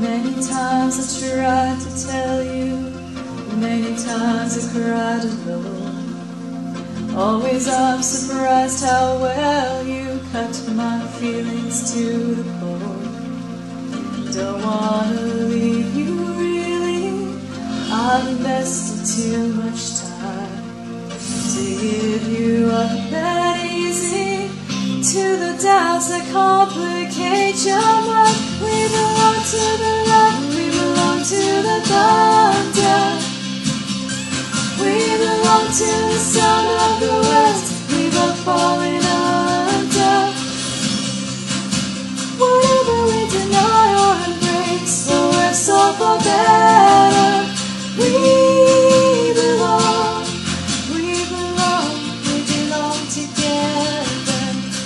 Many times I tried to tell you, many times I cried alone. Always I'm surprised how well you cut my feelings to the bone. Don't wanna leave you really, I've invested too much time to give you up that easy to the doubts that complicate your mind. We belong to the light, we belong to the thunder. We belong to the sound of the west, we both falling under. Whatever we deny or embrace, well, we're so far better. We belong together.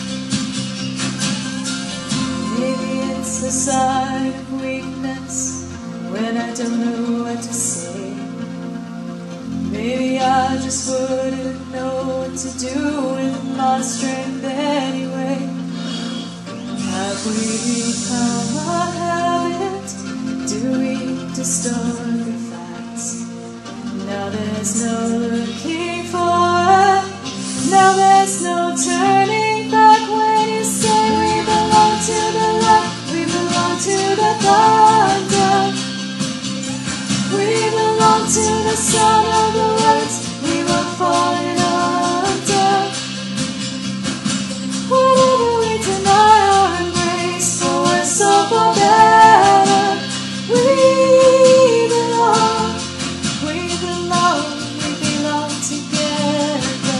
Maybe it's a sign of weakness when I don't know what to say. Maybe I just wouldn't know what to do with my strength anyway. Have we become a habit? Do we distort the facts? Now there's no looking forward, now there's no turning back. When you say we belong to the light, we belong to the thunder. We belong to the sound of the words we were falling under. Whatever we deny or embrace, for we're so far better. We belong together.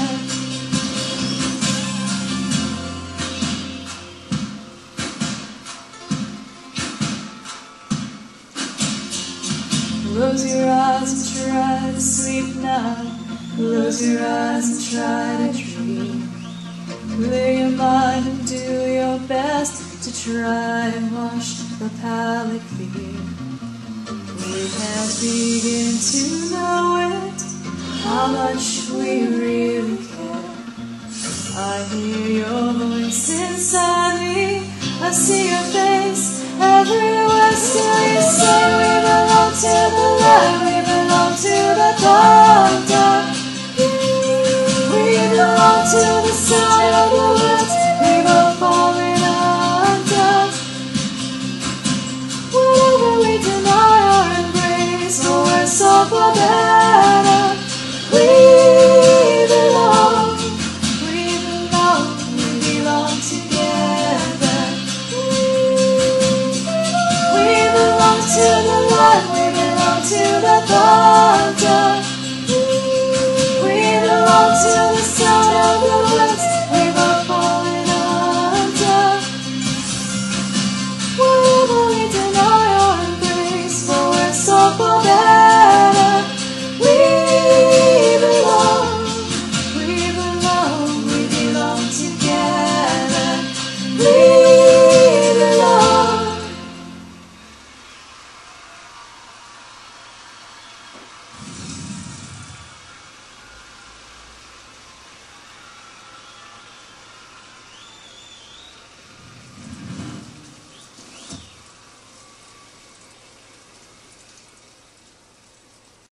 Close your eyes and try to sleep now. Close your eyes and try to dream. Clear your mind and do your best to try and wash the palate clean. We can't begin to know it, how much we really care. I hear your voice inside me, I see your face everywhere. Still you say we belong to the light, we belong to the thunder. We belong to the sound of the words we were falling under. Whatever we deny or embrace, oh, we're so far better. We belong together. We belong to the light, we belong to the thunder.